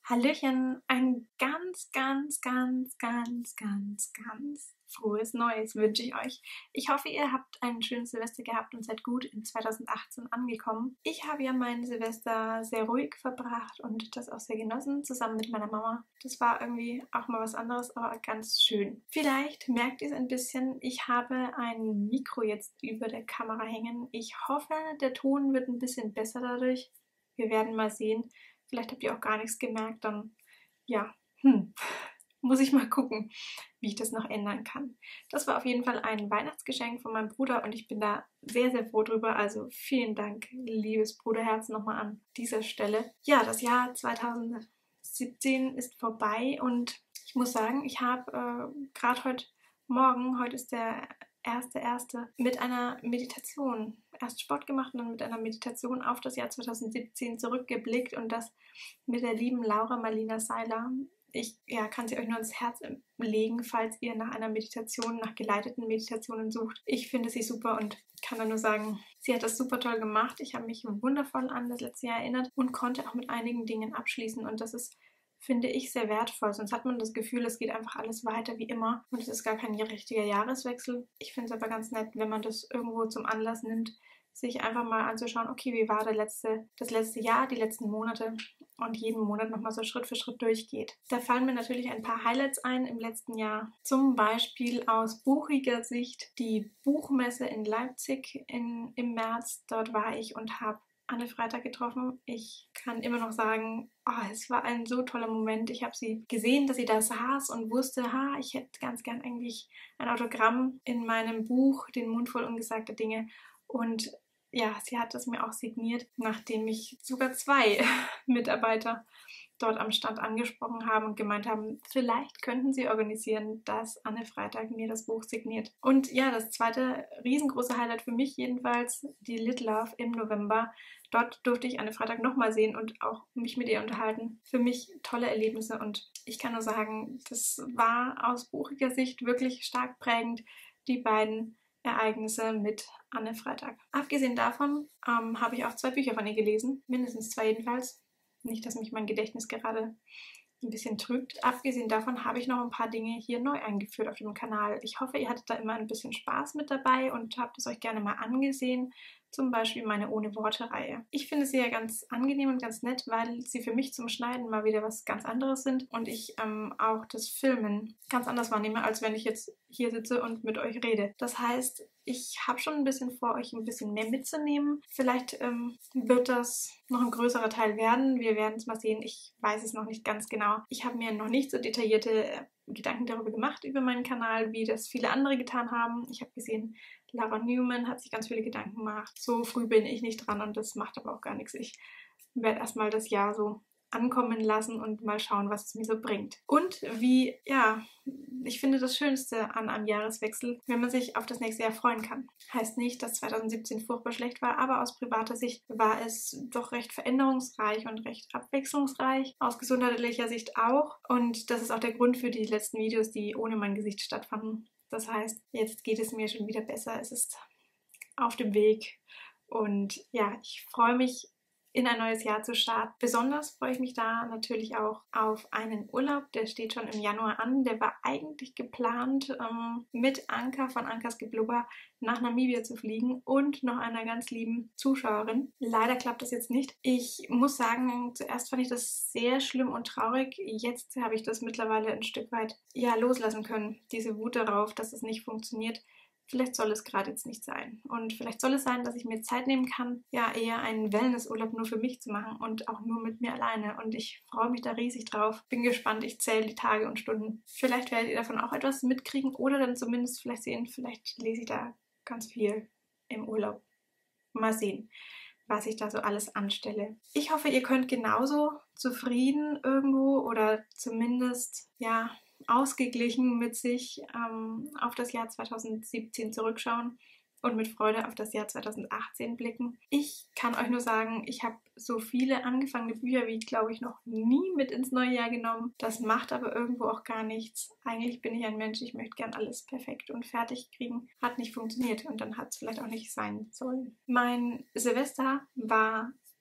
Hallöchen, ein ganz frohes Neues wünsche ich euch. Ich hoffe, ihr habt ein schönes Silvester gehabt und seid gut in 2018 angekommen. Ich habe ja mein Silvester sehr ruhig verbracht und das auch sehr genossen, zusammen mit meiner Mama. Das war irgendwie auch mal was anderes, aber ganz schön. Vielleicht merkt ihr es ein bisschen, ich habe ein Mikro jetzt über der Kamera hängen. Ich hoffe, der Ton wird ein bisschen besser dadurch. Wir werden mal sehen. Vielleicht habt ihr auch gar nichts gemerkt, dann ja, muss ich mal gucken, wie ich das noch ändern kann. Das war auf jeden Fall ein Weihnachtsgeschenk von meinem Bruder und ich bin da sehr froh drüber. Also vielen Dank, liebes Bruderherz, nochmal an dieser Stelle. Ja, das Jahr 2017 ist vorbei und ich muss sagen, ich habe gerade heute ist der erste, mit einer Meditation erst Sport gemacht und dann mit einer Meditation auf das Jahr 2017 zurückgeblickt und das mit der lieben Laura Marlina Seiler. Ich kann sie euch nur ins Herz legen, falls ihr nach einer Meditation, nach geleiteten Meditationen sucht. Ich finde sie super und kann da nur sagen, sie hat das super toll gemacht. Ich habe mich wundervoll an das letzte Jahr erinnert und konnte auch mit einigen Dingen abschließen und das ist, finde ich, sehr wertvoll. Sonst hat man das Gefühl, es geht einfach alles weiter wie immer und es ist gar kein richtiger Jahreswechsel. Ich finde es aber ganz nett, wenn man das irgendwo zum Anlass nimmt, sich einfach mal anzuschauen, okay, wie war das letzte Jahr, die letzten Monate und jeden Monat nochmal so Schritt für Schritt durchgeht. Da fallen mir natürlich ein paar Highlights ein im letzten Jahr. Zum Beispiel aus buchiger Sicht die Buchmesse in Leipzig im März. Dort war ich und habe Anne Freitag getroffen. Ich kann immer noch sagen, es war ein so toller Moment. Ich habe sie gesehen, dass sie da saß und wusste, ich hätte ganz gern eigentlich ein Autogramm in meinem Buch, Den Mund voll ungesagter Dinge. Und ja, sie hat es mir auch signiert, nachdem mich sogar 2 Mitarbeiter dort am Stand angesprochen haben und gemeint haben, vielleicht könnten sie organisieren, dass Anne Freitag mir das Buch signiert. Und ja, das zweite riesengroße Highlight für mich jedenfalls, die Lit Love im November. Dort durfte ich Anne Freitag nochmal sehen und auch mich mit ihr unterhalten. Für mich tolle Erlebnisse und ich kann nur sagen, das war aus buchiger Sicht wirklich stark prägend, die beiden Ereignisse mit Anne Freitag. Abgesehen davon habe ich auch 2 Bücher von ihr gelesen, mindestens 2 jedenfalls. Nicht, dass mich mein Gedächtnis gerade ein bisschen trügt. Abgesehen davon habe ich noch ein paar Dinge hier neu eingeführt auf dem Kanal. Ich hoffe, ihr hattet da immer ein bisschen Spaß mit dabei und habt es euch gerne mal angesehen. Zum Beispiel meine Ohne-Worte-Reihe. Ich finde sie ja ganz angenehm und ganz nett, weil sie für mich zum Schneiden mal wieder was ganz anderes sind und ich auch das Filmen ganz anders wahrnehme, als wenn ich jetzt hier sitze und mit euch rede. Das heißt, ich habe schon ein bisschen vor, euch ein bisschen mehr mitzunehmen. Vielleicht wird das noch ein größerer Teil werden. Wir werden es mal sehen. Ich weiß es noch nicht ganz genau. Ich habe mir noch nicht so detaillierte Gedanken darüber gemacht, über meinen Kanal, wie das viele andere getan haben. Ich habe gesehen, Lara Newman hat sich ganz viele Gedanken gemacht. So früh bin ich nicht dran und das macht aber auch gar nichts. Ich werde erstmal das Jahr so ankommen lassen und mal schauen, was es mir so bringt. Und ich finde das Schönste an einem Jahreswechsel, wenn man sich auf das nächste Jahr freuen kann. Heißt nicht, dass 2017 furchtbar schlecht war, aber aus privater Sicht war es doch recht veränderungsreich und recht abwechslungsreich. Aus gesundheitlicher Sicht auch. Und das ist auch der Grund für die letzten Videos, die ohne mein Gesicht stattfanden. Das heißt, jetzt geht es mir schon wieder besser. Es ist auf dem Weg. Und ja, ich freue mich, in ein neues Jahr zu starten. Besonders freue ich mich da natürlich auch auf einen Urlaub, der steht schon im Januar an. Der war eigentlich geplant, mit Anka von Ankas Geblubber nach Namibia zu fliegen und noch einer ganz lieben Zuschauerin. Leider klappt das jetzt nicht. Ich muss sagen, zuerst fand ich das sehr schlimm und traurig. Jetzt habe ich das mittlerweile ein Stück weit loslassen können. Diese Wut darauf, dass es nicht funktioniert. Vielleicht soll es gerade jetzt nicht sein. Und vielleicht soll es sein, dass ich mir Zeit nehmen kann, eher einen Wellnessurlaub nur für mich zu machen und auch nur mit mir alleine. Und ich freue mich da riesig drauf. Bin gespannt, ich zähle die Tage und Stunden. Vielleicht werdet ihr davon auch etwas mitkriegen oder dann zumindest vielleicht sehen, vielleicht lese ich da ganz viel im Urlaub. Mal sehen, was ich da so alles anstelle. Ich hoffe, ihr könnt genauso zufrieden irgendwo oder zumindest, ausgeglichen mit sich auf das Jahr 2017 zurückschauen und mit Freude auf das Jahr 2018 blicken. Ich kann euch nur sagen, ich habe so viele angefangene Bücher wie, glaube ich, noch nie mit ins neue Jahr genommen. Das macht aber irgendwo auch gar nichts. Eigentlich bin ich ein Mensch, ich möchte gern alles perfekt und fertig kriegen. Hat nicht funktioniert und dann hat es vielleicht auch nicht sein sollen. Mein Silvester war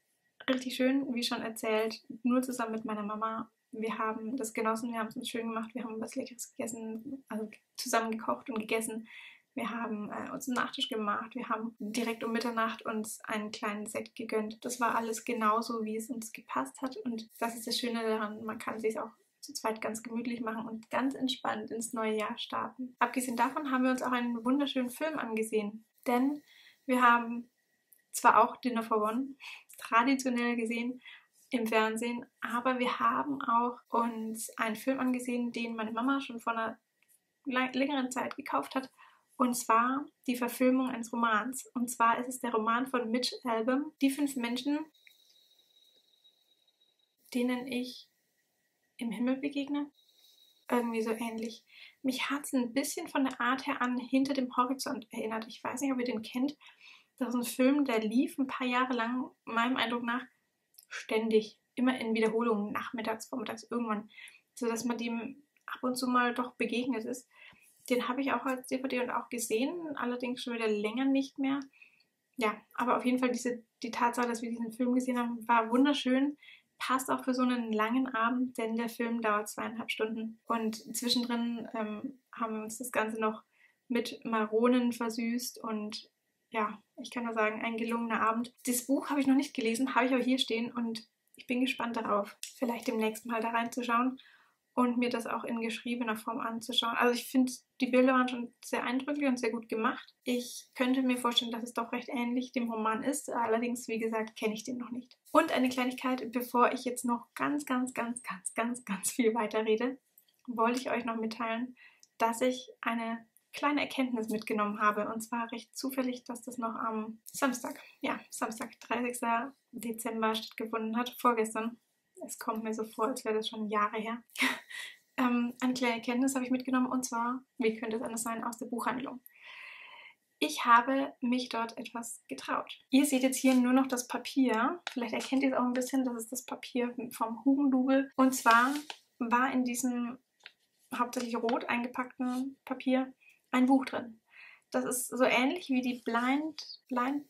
richtig schön, wie schon erzählt, nur zusammen mit meiner Mama. Wir haben das genossen, wir haben es uns schön gemacht, wir haben was Leckeres gegessen, also zusammen gekocht und gegessen. Wir haben uns einen Nachtisch gemacht, wir haben direkt um Mitternacht uns einen kleinen Sekt gegönnt. Das war alles genauso, wie es uns gepasst hat, und das ist das Schöne daran, man kann sich auch zu zweit ganz gemütlich machen und ganz entspannt ins neue Jahr starten. Abgesehen davon haben wir uns auch einen wunderschönen Film angesehen, denn wir haben zwar auch Dinner for One traditionell gesehen im Fernsehen, aber wir haben auch uns einen Film angesehen, den meine Mama schon vor einer längeren Zeit gekauft hat, und zwar die Verfilmung eines Romans. Und zwar ist es der Roman von Mitch Albom, Die 5 Menschen, denen ich im Himmel begegne. Irgendwie so ähnlich. Mich hat es ein bisschen von der Art her an Hinter dem Horizont erinnert. Ich weiß nicht, ob ihr den kennt. Das ist ein Film, der lief ein paar Jahre lang, meinem Eindruck nach, ständig. Immer in Wiederholungen, nachmittags, vormittags, irgendwann. Sodass man dem ab und zu mal doch begegnet ist. Den habe ich auch als DVD und auch gesehen, allerdings schon wieder länger nicht mehr. Ja, aber auf jeden Fall die Tatsache, dass wir diesen Film gesehen haben, war wunderschön. Passt auch für so einen langen Abend, denn der Film dauert 2,5 Stunden. Und zwischendrin haben wir uns das Ganze noch mit Maronen versüßt und ja, ich kann nur sagen, ein gelungener Abend. Das Buch habe ich noch nicht gelesen, habe ich aber hier stehen und ich bin gespannt darauf, vielleicht demnächst mal da reinzuschauen und mir das auch in geschriebener Form anzuschauen. Also ich finde, die Bilder waren schon sehr eindrücklich und sehr gut gemacht. Ich könnte mir vorstellen, dass es doch recht ähnlich dem Roman ist. Allerdings, wie gesagt, kenne ich den noch nicht. Und eine Kleinigkeit, bevor ich jetzt noch ganz viel weiterrede, wollte ich euch noch mitteilen, dass ich eine kleine Erkenntnis mitgenommen habe. Und zwar recht zufällig, dass das noch am Samstag, 30. Dezember stattgefunden hat, vorgestern. Es kommt mir so vor, als wäre das schon Jahre her. Eine kleine Erkenntnis habe ich mitgenommen, und zwar, wie könnte es anders sein, aus der Buchhandlung. Ich habe mich dort etwas getraut. Ihr seht jetzt hier nur noch das Papier. Vielleicht erkennt ihr es auch ein bisschen, das ist das Papier vom Hugendubel. Und zwar war in diesem hauptsächlich rot eingepackten Papier ein Buch drin. Das ist so ähnlich wie die Blind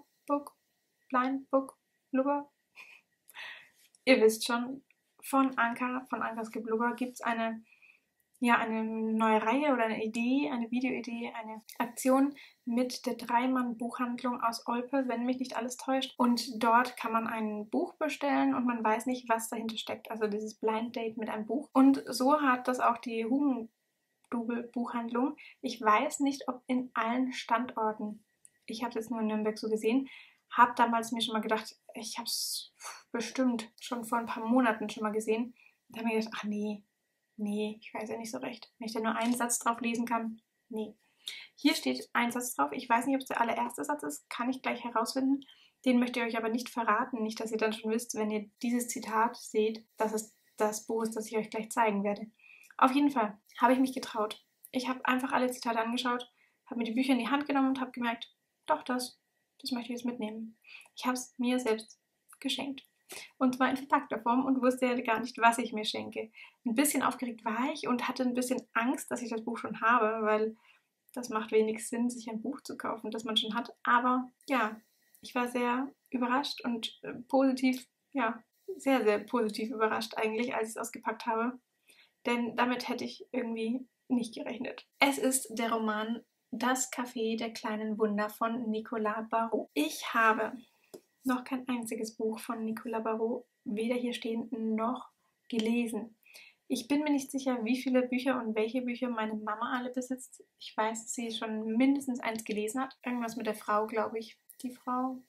Book Blubber. Ihr wisst schon, von Ankers Geblubber gibt es eine neue Reihe oder eine Idee, eine Videoidee, eine Aktion mit der Dreimann-Buchhandlung aus Olpe, wenn mich nicht alles täuscht. Und dort kann man ein Buch bestellen und man weiß nicht, was dahinter steckt. Also dieses Blind Date mit einem Buch. Und so hat das auch die Hugendubel-Buchhandlung. Ich weiß nicht, ob in allen Standorten. Ich habe es jetzt nur in Nürnberg so gesehen. Habe damals mir schon mal gedacht, ich habe es bestimmt schon vor ein paar Monaten schon mal gesehen. Und habe mir gedacht, ach nee, ich weiß ja nicht so recht. Wenn ich da nur einen Satz drauf lesen kann, nee. Hier steht ein Satz drauf. Ich weiß nicht, ob es der allererste Satz ist, kann ich gleich herausfinden. Den möchte ich euch aber nicht verraten. Nicht, dass ihr dann schon wisst, wenn ihr dieses Zitat seht, dass es das Buch ist, das ich euch gleich zeigen werde. Auf jeden Fall habe ich mich getraut. Ich habe einfach alle Zitate angeschaut, habe mir die Bücher in die Hand genommen und habe gemerkt, doch, das möchte ich jetzt mitnehmen. Ich habe es mir selbst geschenkt. Und zwar in verpackter Form und wusste ja gar nicht, was ich mir schenke. Ein bisschen aufgeregt war ich und hatte ein bisschen Angst, dass ich das Buch schon habe, weil das macht wenig Sinn, sich ein Buch zu kaufen, das man schon hat. Aber ja, ich war sehr überrascht und positiv, ja, sehr positiv überrascht eigentlich, als ich es ausgepackt habe. Denn damit hätte ich irgendwie nicht gerechnet. Es ist der Roman Das Café der kleinen Wunder von Nicolas Barrault. Ich habe noch kein einziges Buch von Nicolas Barrault weder hier stehen noch gelesen. Ich bin mir nicht sicher, wie viele Bücher und welche Bücher meine Mama alle besitzt. Ich weiß, dass sie schon mindestens eins gelesen hat. Irgendwas mit der Frau, glaube ich. Die Frau?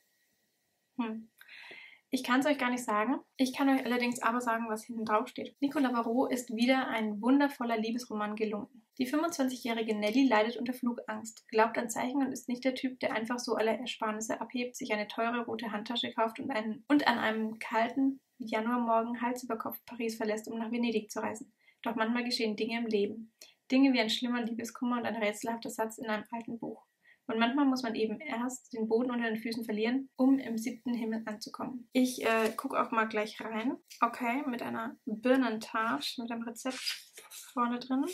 Ich kann es euch gar nicht sagen. Ich kann euch allerdings aber sagen, was hinten drauf steht. Nicolas Barrault ist wieder ein wundervoller Liebesroman gelungen. Die 25-jährige Nelly leidet unter Flugangst, glaubt an Zeichen und ist nicht der Typ, der einfach so alle Ersparnisse abhebt, sich eine teure rote Handtasche kauft und an einem kalten Januarmorgen Hals über Kopf Paris verlässt, um nach Venedig zu reisen. Doch manchmal geschehen Dinge im Leben. Dinge wie ein schlimmer Liebeskummer und ein rätselhafter Satz in einem alten Buch. Und manchmal muss man eben erst den Boden unter den Füßen verlieren, um im 7. Himmel anzukommen. Ich gucke auch mal gleich rein. Okay, mit einer Birnentage, mit einem Rezept vorne drin.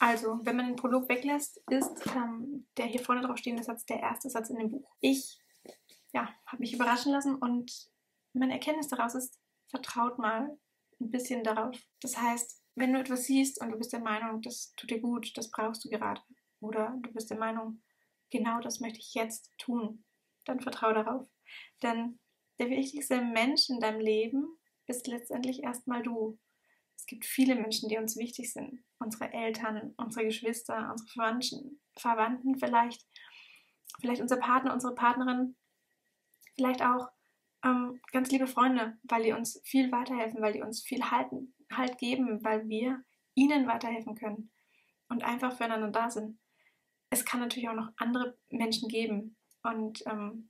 Also, wenn man den Prolog weglässt, ist der hier vorne drauf stehende Satz der erste Satz in dem Buch. Ich habe mich überraschen lassen und meine Erkenntnis daraus ist, vertraut mal ein bisschen darauf. Das heißt, wenn du etwas siehst und du bist der Meinung, das tut dir gut, das brauchst du gerade, oder du bist der Meinung, genau das möchte ich jetzt tun, dann vertraue darauf. Denn der wichtigste Mensch in deinem Leben bist letztendlich erstmal du. Es gibt viele Menschen, die uns wichtig sind. Unsere Eltern, unsere Geschwister, unsere Verwandten vielleicht unser Partner, unsere Partnerin, vielleicht auch ganz liebe Freunde, weil die uns viel weiterhelfen, weil die uns viel Halt geben, weil wir ihnen weiterhelfen können und einfach füreinander da sind. Es kann natürlich auch noch andere Menschen geben und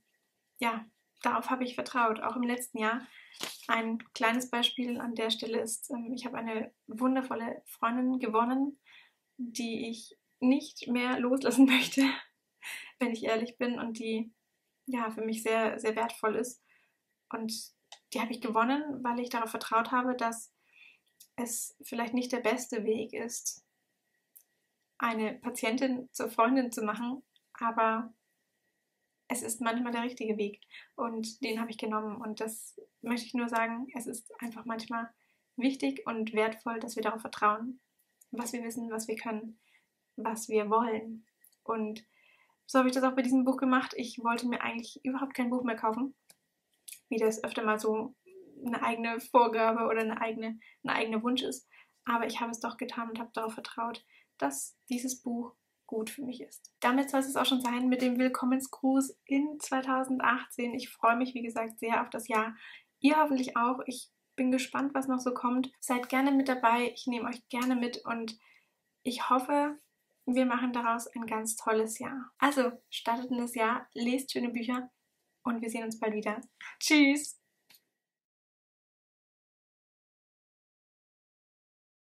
darauf habe ich vertraut, auch im letzten Jahr. Ein kleines Beispiel an der Stelle ist, ich habe eine wundervolle Freundin gewonnen, die ich nicht mehr loslassen möchte, wenn ich ehrlich bin, und die für mich sehr, sehr wertvoll ist. Und die habe ich gewonnen, weil ich darauf vertraut habe, dass es vielleicht nicht der beste Weg ist, eine Patientin zur Freundin zu machen, aber es ist manchmal der richtige Weg und den habe ich genommen, und das möchte ich nur sagen, es ist einfach manchmal wichtig und wertvoll, dass wir darauf vertrauen, was wir wissen, was wir können, was wir wollen. Und so habe ich das auch bei diesem Buch gemacht. Ich wollte mir eigentlich überhaupt kein Buch mehr kaufen, wie das öfter mal so eine eigene Vorgabe oder ein eigener Wunsch ist. Aber ich habe es doch getan und habe darauf vertraut, dass dieses Buch gut für mich ist. Damit soll es auch schon sein mit dem Willkommensgruß in 2018. Ich freue mich, wie gesagt, sehr auf das Jahr. Ihr hoffentlich auch. Ich bin gespannt, was noch so kommt. Seid gerne mit dabei. Ich nehme euch gerne mit und ich hoffe, wir machen daraus ein ganz tolles Jahr. Also, startet in das Jahr, lest schöne Bücher und wir sehen uns bald wieder. Tschüss!